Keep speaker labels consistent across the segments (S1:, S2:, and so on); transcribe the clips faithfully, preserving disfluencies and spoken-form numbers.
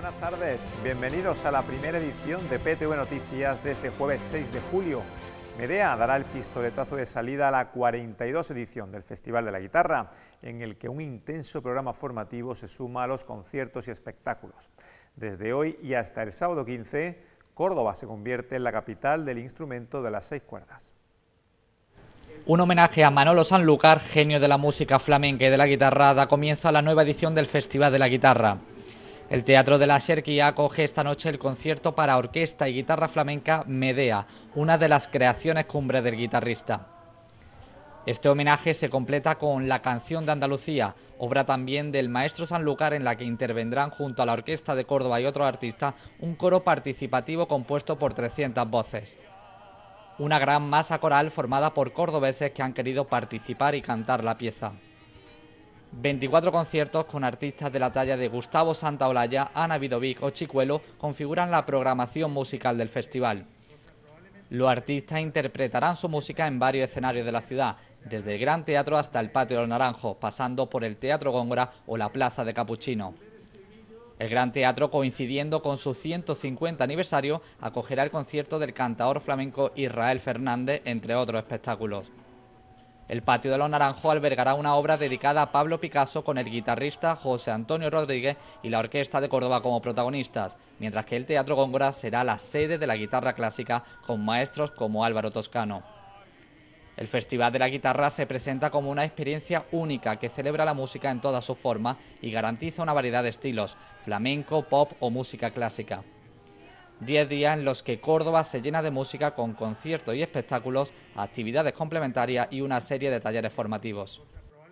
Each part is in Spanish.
S1: Buenas tardes, bienvenidos a la primera edición de P T V Noticias de este jueves seis de julio. Medea dará el pistoletazo de salida a la cuarenta y dos edición del Festival de la Guitarra, en el que un intenso programa formativo se suma a los conciertos y espectáculos. Desde hoy y hasta el sábado quince, Córdoba se convierte en la capital del instrumento de las seis cuerdas.
S2: Un homenaje a Manolo Sanlúcar, genio de la música flamenca y de la guitarra, da comienzo a la nueva edición del Festival de la Guitarra. El Teatro de la Xerquía acoge esta noche el concierto para orquesta y guitarra flamenca Medea, una de las creaciones cumbre del guitarrista. Este homenaje se completa con La Canción de Andalucía, obra también del maestro Sanlúcar, en la que intervendrán junto a la Orquesta de Córdoba y otros artistas un coro participativo compuesto por trescientas voces. Una gran masa coral formada por cordobeses que han querido participar y cantar la pieza. veinticuatro conciertos con artistas de la talla de Gustavo Santaolalla, Ana Vidovic o Chicuelo configuran la programación musical del festival. Los artistas interpretarán su música en varios escenarios de la ciudad, desde el Gran Teatro hasta el Patio de los Naranjos, pasando por el Teatro Góngora o la Plaza de Capuchino. El Gran Teatro, coincidiendo con su ciento cincuenta aniversario, acogerá el concierto del cantaor flamenco Israel Fernández, entre otros espectáculos. El Patio de los Naranjos albergará una obra dedicada a Pablo Picasso con el guitarrista José Antonio Rodríguez y la Orquesta de Córdoba como protagonistas, mientras que el Teatro Góngora será la sede de la guitarra clásica con maestros como Álvaro Toscano. El Festival de la Guitarra se presenta como una experiencia única que celebra la música en todas sus formas y garantiza una variedad de estilos, flamenco, pop o música clásica. Diez días en los que Córdoba se llena de música con conciertos y espectáculos, actividades complementarias y una serie de talleres formativos.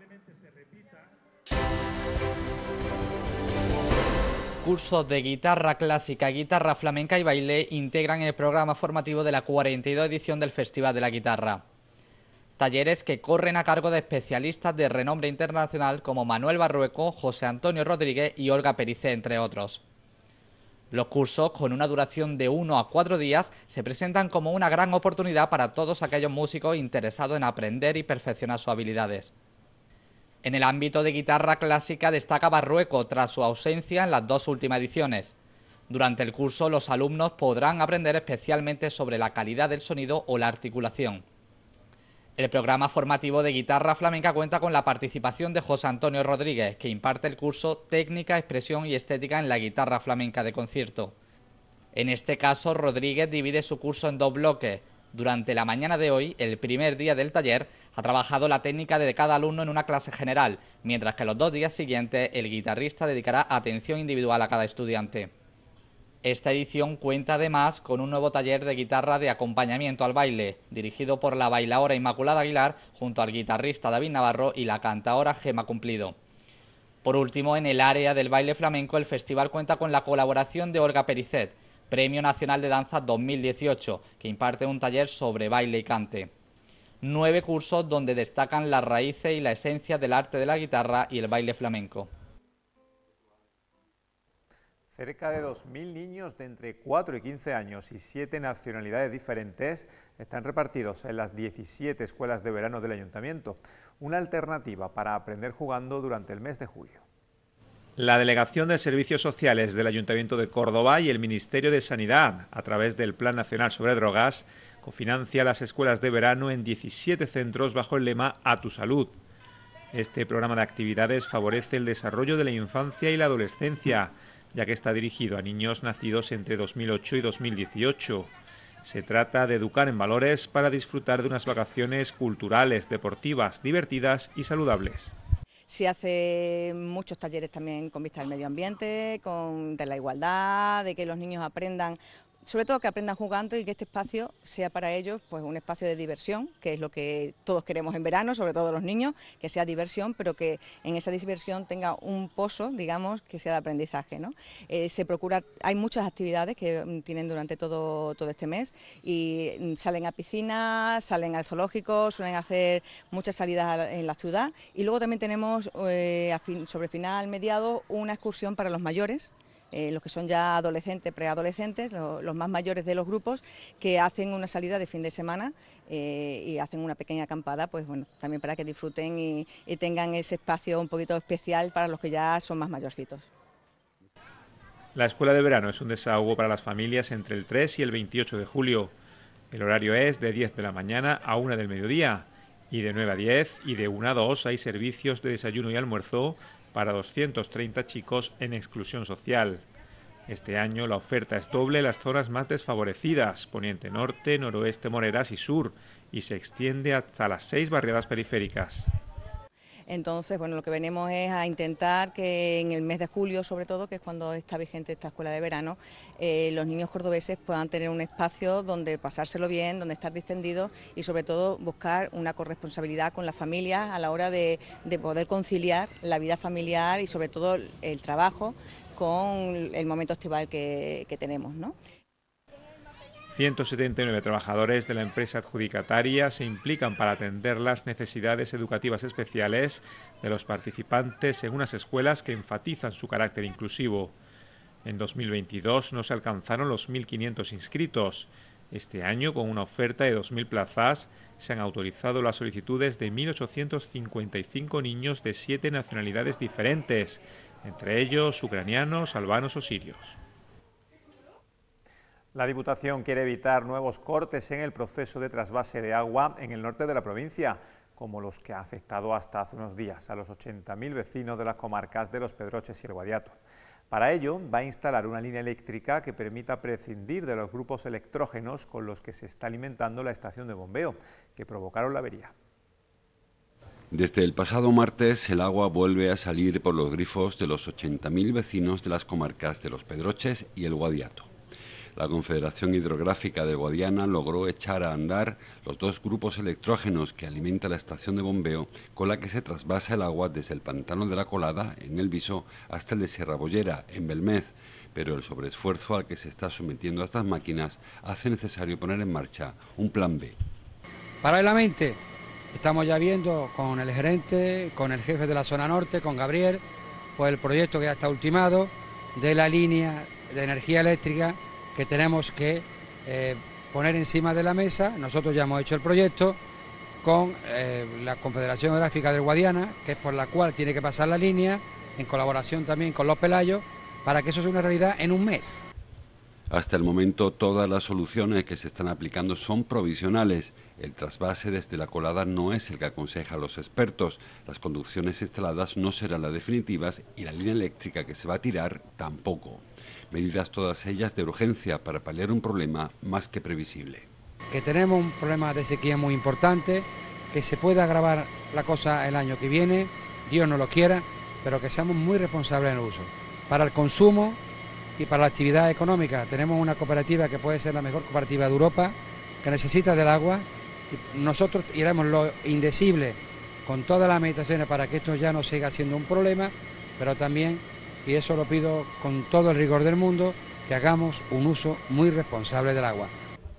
S2: Cursos de guitarra clásica, guitarra flamenca y baile integran el programa formativo de la cuarenta y dos edición del Festival de la Guitarra. Talleres que corren a cargo de especialistas de renombre internacional como Manuel Barrueco, José Antonio Rodríguez y Olga Pericé, entre otros. Los cursos, con una duración de uno a cuatro días, se presentan como una gran oportunidad para todos aquellos músicos interesados en aprender y perfeccionar sus habilidades. En el ámbito de guitarra clásica destaca Barrueco tras su ausencia en las dos últimas ediciones. Durante el curso, los alumnos podrán aprender especialmente sobre la calidad del sonido o la articulación. El programa formativo de guitarra flamenca cuenta con la participación de José Antonio Rodríguez, que imparte el curso Técnica, Expresión y Estética en la guitarra flamenca de concierto. En este caso, Rodríguez divide su curso en dos bloques. Durante la mañana de hoy, el primer día del taller, ha trabajado la técnica de cada alumno en una clase general, mientras que los dos días siguientes el guitarrista dedicará atención individual a cada estudiante. Esta edición cuenta además con un nuevo taller de guitarra de acompañamiento al baile, dirigido por la bailaora Inmaculada Aguilar junto al guitarrista David Navarro y la cantaora Gema Cumplido. Por último, en el área del baile flamenco, el festival cuenta con la colaboración de Olga Pericé, Premio Nacional de Danza dos mil dieciocho, que imparte un taller sobre baile y cante. Nueve cursos donde destacan las raíces y la esencia del arte de la guitarra y el baile flamenco.
S1: Cerca de dos mil niños de entre cuatro y quince años y siete nacionalidades diferentes están repartidos en las diecisiete escuelas de verano del Ayuntamiento, una alternativa para aprender jugando durante el mes de julio. La Delegación de Servicios Sociales del Ayuntamiento de Córdoba y el Ministerio de Sanidad, a través del Plan Nacional sobre Drogas, cofinancia las escuelas de verano en diecisiete centros bajo el lema A tu Salud. Este programa de actividades favorece el desarrollo de la infancia y la adolescencia, ya que está dirigido a niños nacidos entre dos mil ocho y dos mil dieciocho. Se trata de educar en valores para disfrutar de unas vacaciones culturales, deportivas, divertidas y saludables.
S3: Se hace muchos talleres también con vista al medio ambiente, con, de la igualdad, de que los niños aprendan, sobre todo que aprendan jugando y que este espacio sea para ellos pues un espacio de diversión, que es lo que todos queremos en verano, sobre todo los niños, que sea diversión, pero que en esa diversión tenga un pozo, digamos, que sea de aprendizaje, ¿no? Eh, se procura, hay muchas actividades que tienen durante todo, todo este mes y salen a piscinas, salen al zoológico, suelen hacer muchas salidas en la ciudad y luego también tenemos eh, a fin, sobre final, mediado, una excursión para los mayores. Eh, los que son ya adolescentes, preadolescentes, lo, los más mayores de los grupos, que hacen una salida de fin de semana eh, y hacen una pequeña acampada, pues bueno, también para que disfruten y, y tengan ese espacio un poquito especial para los que ya son más mayorcitos.
S1: La escuela de verano es un desahogo para las familias entre el tres y el veintiocho de julio. El horario es de diez de la mañana a una del mediodía y de nueve a diez y de una a dos hay servicios de desayuno y almuerzo para doscientos treinta chicos en exclusión social. Este año la oferta es doble en las zonas más desfavorecidas, Poniente Norte, Noroeste, Moreras y Sur, y se extiende hasta las seis barriadas periféricas.
S3: Entonces, bueno, lo que venimos es a intentar que en el mes de julio, sobre todo, que es cuando está vigente esta escuela de verano, eh, los niños cordobeses puedan tener un espacio donde pasárselo bien, donde estar distendidos y sobre todo buscar una corresponsabilidad con las familias a la hora de, de poder conciliar la vida familiar y sobre todo el trabajo con el momento estival que, que tenemos, ¿no?
S1: ciento setenta y nueve trabajadores de la empresa adjudicataria se implican para atender las necesidades educativas especiales de los participantes en unas escuelas que enfatizan su carácter inclusivo. En dos mil veintidós no se alcanzaron los mil quinientos inscritos. Este año, con una oferta de dos mil plazas, se han autorizado las solicitudes de mil ochocientos cincuenta y cinco niños de siete nacionalidades diferentes, entre ellos ucranianos, albanos o sirios. La Diputación quiere evitar nuevos cortes en el proceso de trasvase de agua en el norte de la provincia, como los que ha afectado hasta hace unos días a los ochenta mil vecinos de las comarcas de Los Pedroches y El Guadiato. Para ello, va a instalar una línea eléctrica que permita prescindir de los grupos electrógenos con los que se está alimentando la estación de bombeo, que provocaron la avería.
S4: Desde el pasado martes, el agua vuelve a salir por los grifos de los ochenta mil vecinos de las comarcas de Los Pedroches y El Guadiato. La Confederación Hidrográfica del Guadiana logró echar a andar los dos grupos electrógenos que alimenta la estación de bombeo con la que se trasvasa el agua desde el Pantano de la Colada, en El Viso, hasta el de Sierra Bollera, en Belmez, pero el sobreesfuerzo al que se está sometiendo a estas máquinas hace necesario poner en marcha un plan B.
S5: Paralelamente, estamos ya viendo con el gerente, con el jefe de la zona norte, con Gabriel, pues el proyecto que ya está ultimado de la línea de energía eléctrica que tenemos que eh, poner encima de la mesa. Nosotros ya hemos hecho el proyecto con eh, la Confederación Hidrográfica del Guadiana, que es por la cual tiene que pasar la línea, en colaboración también con los Pelayos, para que eso sea una realidad en un mes.
S4: Hasta el momento todas las soluciones que se están aplicando son provisionales. El trasvase desde la Colada no es el que aconsejan los expertos. Las conducciones instaladas no serán las definitivas y la línea eléctrica que se va a tirar tampoco. Medidas todas ellas de urgencia para paliar un problema más que previsible.
S5: Que tenemos un problema de sequía muy importante, que se pueda agravar la cosa el año que viene, Dios no lo quiera, pero que seamos muy responsables en el uso. Para el consumo y para la actividad económica tenemos una cooperativa que puede ser la mejor cooperativa de Europa, que necesita del agua, y nosotros iremos lo indecible con todas las administraciones para que esto ya no siga siendo un problema, pero también, y eso lo pido con todo el rigor del mundo, que hagamos un uso muy responsable del agua.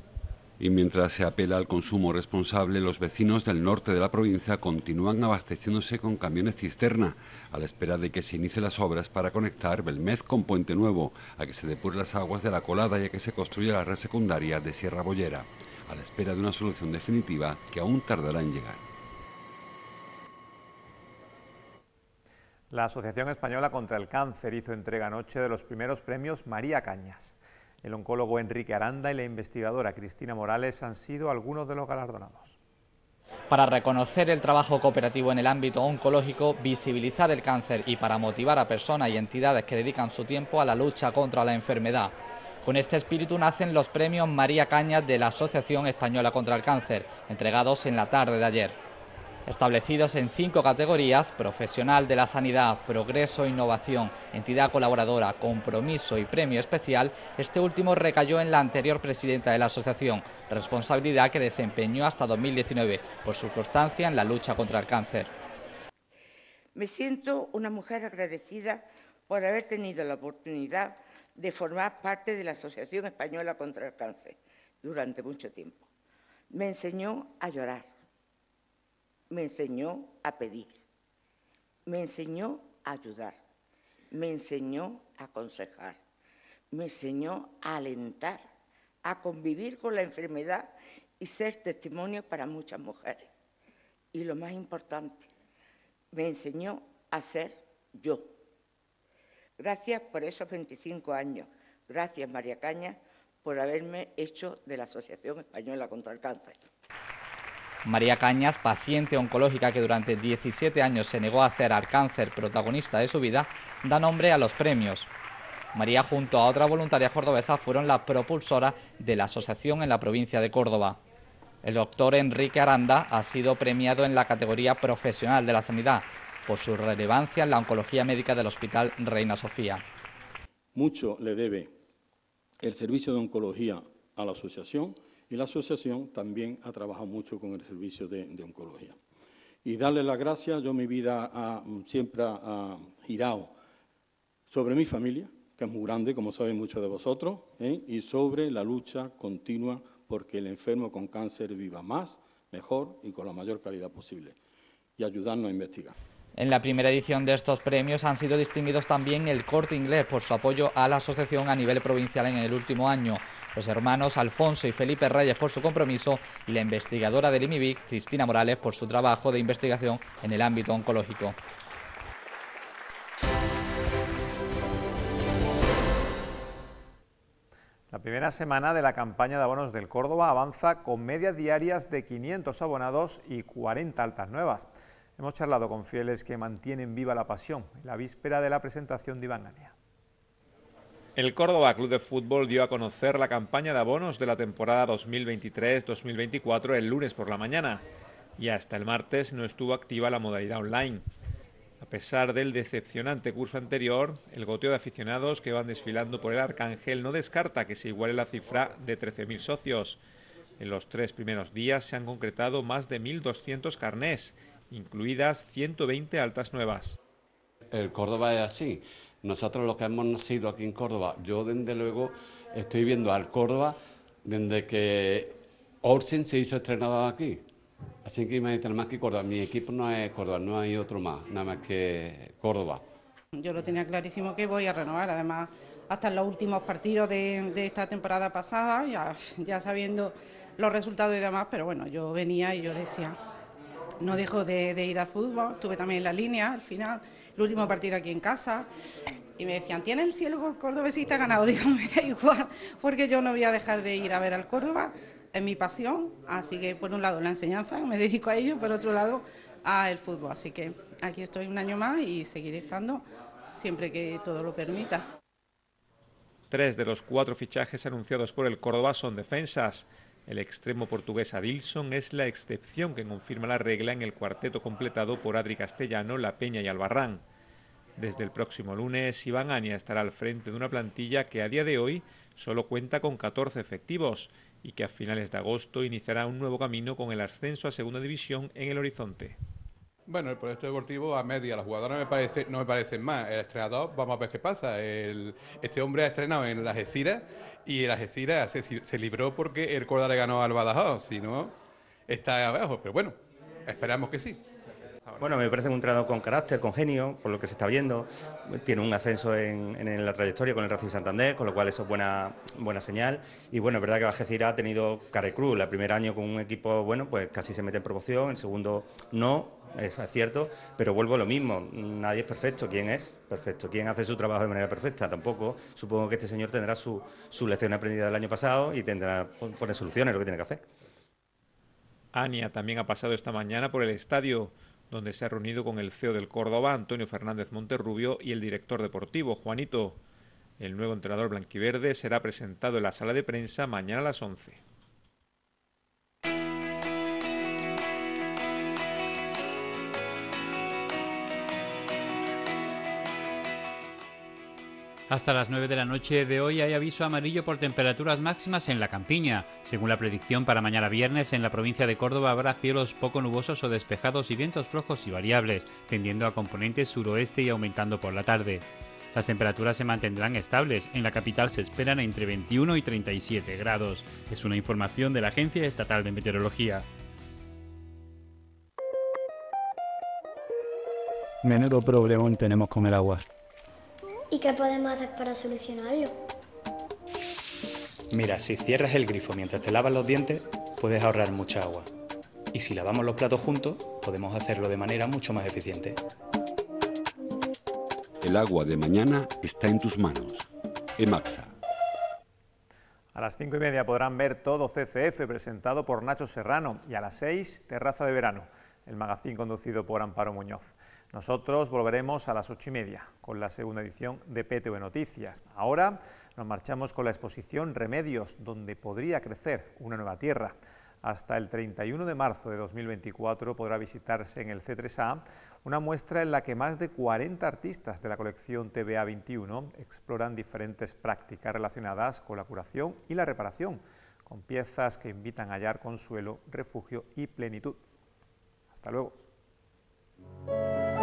S4: Y mientras se apela al consumo responsable, los vecinos del norte de la provincia continúan abasteciéndose con camiones cisterna, a la espera de que se inicien las obras para conectar Belmez con Puente Nuevo, a que se depuren las aguas de la Colada y a que se construya la red secundaria de Sierra Bollera, a la espera de una solución definitiva que aún tardará en llegar.
S1: La Asociación Española contra el Cáncer hizo entrega anoche de los primeros premios María Cañas. El oncólogo Enrique Aranda y la investigadora Cristina Morales han sido algunos de los galardonados.
S2: Para reconocer el trabajo cooperativo en el ámbito oncológico, visibilizar el cáncer y para motivar a personas y entidades que dedican su tiempo a la lucha contra la enfermedad. Con este espíritu nacen los premios María Cañas de la Asociación Española contra el Cáncer, entregados en la tarde de ayer. Establecidos en cinco categorías: profesional de la sanidad, progreso e innovación, entidad colaboradora, compromiso y premio especial, este último recayó en la anterior presidenta de la asociación, responsabilidad que desempeñó hasta dos mil diecinueve por su constancia en la lucha contra el cáncer.
S6: Me siento una mujer agradecida por haber tenido la oportunidad de formar parte de la Asociación Española contra el Cáncer durante mucho tiempo. Me enseñó a llorar. Me enseñó a pedir, me enseñó a ayudar, me enseñó a aconsejar, me enseñó a alentar, a convivir con la enfermedad y ser testimonio para muchas mujeres. Y lo más importante, me enseñó a ser yo, Gracias por esos veinticinco años. Gracias, María Cañas, por haberme hecho de la Asociación Española contra el Cáncer.
S2: María Cañas, paciente oncológica que durante diecisiete años se negó a hacer al cáncer protagonista de su vida, da nombre a los premios. María, junto a otra voluntaria cordobesa, fueron la propulsora de la asociación en la provincia de Córdoba. El doctor Enrique Aranda ha sido premiado en la categoría profesional de la sanidad por su relevancia en la oncología médica del Hospital Reina Sofía.
S7: Mucho le debe el servicio de oncología a la asociación y la asociación también ha trabajado mucho con el servicio de, de oncología. Y darle las gracias, yo mi vida ha, siempre ha girado sobre mi familia, que es muy grande, como saben muchos de vosotros, ¿eh? y sobre la lucha continua porque el enfermo con cáncer viva más, mejor y con la mayor calidad posible, y ayudarnos a investigar.
S2: En la primera edición de estos premios han sido distinguidos también el Corte Inglés por su apoyo a la asociación a nivel provincial en el último año, los hermanos Alfonso y Felipe Reyes por su compromiso y la investigadora del I M I B I C, Cristina Morales, por su trabajo de investigación en el ámbito oncológico.
S1: La primera semana de la campaña de abonos del Córdoba avanza con medias diarias de quinientos abonados y cuarenta altas nuevas. Hemos charlado con fieles que mantienen viva la pasión en la víspera de la presentación de Iván Ania. El Córdoba Club de Fútbol dio a conocer la campaña de abonos de la temporada dos mil veintitrés dos mil veinticuatro el lunes por la mañana y hasta el martes no estuvo activa la modalidad online. A pesar del decepcionante curso anterior, el goteo de aficionados que van desfilando por el Arcángel no descarta que se iguale la cifra de trece mil socios. En los tres primeros días se han concretado más de mil doscientos carnés, incluidas ciento veinte altas nuevas.
S8: El Córdoba es así. Nosotros los que hemos nacido aquí en Córdoba, yo desde luego estoy viendo al Córdoba desde que Orsen se hizo estrenado aquí. Así que imagínate, nada más que Córdoba. Mi equipo no es Córdoba, no hay otro más, nada más que Córdoba.
S9: Yo lo tenía clarísimo que voy a renovar, además hasta en los últimos partidos de, de esta temporada pasada, ya, ya sabiendo los resultados y demás, pero bueno, yo venía y yo decía, no dejo de, de ir al fútbol, estuve también en la línea al final, el último partido aquí en casa, y me decían, ¿tiene el cielo cordobesista ganado? Digo, me da igual, porque yo no voy a dejar de ir a ver al Córdoba, es mi pasión, así que por un lado la enseñanza, me dedico a ello, por otro lado al fútbol, así que aquí estoy un año más y seguiré estando siempre que todo lo permita.
S1: Tres de los cuatro fichajes anunciados por el Córdoba son defensas. El extremo portugués Adilson es la excepción que confirma la regla en el cuarteto completado por Adri Castellano, La Peña y Albarrán. Desde el próximo lunes, Iván Ania estará al frente de una plantilla que a día de hoy solo cuenta con catorce efectivos y que a finales de agosto iniciará un nuevo camino con el ascenso a segunda división en el horizonte.
S10: Bueno, el proyecto deportivo a media, las jugadoras me parece, no me parecen más, el entrenador, vamos a ver qué pasa. El, este hombre ha estrenado en la Algeciras y el Algeciras se, se libró porque el Córdoba le ganó al Badajoz, si no está abajo, pero bueno, esperamos que sí.
S11: Bueno, me parece un entrenador con carácter, con genio, por lo que se está viendo. Tiene un ascenso en, en la trayectoria con el Racing Santander, con lo cual eso es buena, buena señal. Y bueno, es verdad que Algeciras ha tenido cara y cruz. El primer año con un equipo, bueno, pues casi se mete en promoción, el segundo no, es cierto, pero vuelvo a lo mismo. Nadie es perfecto. ¿Quién es perfecto? ¿Quién hace su trabajo de manera perfecta? Tampoco. Supongo que este señor tendrá su, su lección aprendida del año pasado y tendrá poner soluciones, lo que tiene que hacer.
S1: Ania también ha pasado esta mañana por el estadio, donde se ha reunido con el C E O del Córdoba, Antonio Fernández Monterrubio, y el director deportivo, Juanito. El nuevo entrenador blanquiverde será presentado en la sala de prensa mañana a las once.
S12: Hasta las nueve de la noche de hoy hay aviso amarillo por temperaturas máximas en la campiña. Según la predicción para mañana viernes, en la provincia de Córdoba habrá cielos poco nubosos o despejados y vientos flojos y variables, tendiendo a componentes suroeste y aumentando por la tarde. Las temperaturas se mantendrán estables. En la capital se esperan entre veintiuno y treinta y siete grados. Es una información de la Agencia Estatal de Meteorología.
S13: Menudo problemón tenemos con el agua.
S14: ¿Y qué podemos hacer para solucionarlo?
S15: Mira, si cierras el grifo mientras te lavas los dientes, puedes ahorrar mucha agua. Y si lavamos los platos juntos, podemos hacerlo de manera mucho más eficiente.
S4: El agua de mañana está en tus manos. EMAPSA.
S1: A las cinco y media podrán ver todo C C F presentado por Nacho Serrano y a las seis, Terraza de Verano, el magazín conducido por Amparo Muñoz. Nosotros volveremos a las ocho y media con la segunda edición de P T V Noticias. Ahora nos marchamos con la exposición Remedios, donde podría crecer una nueva tierra. Hasta el treinta y uno de marzo de dos mil veinticuatro podrá visitarse en el C tres A una muestra en la que más de cuarenta artistas de la colección T V A veintiuno exploran diferentes prácticas relacionadas con la curación y la reparación, con piezas que invitan a hallar consuelo, refugio y plenitud. Hasta luego.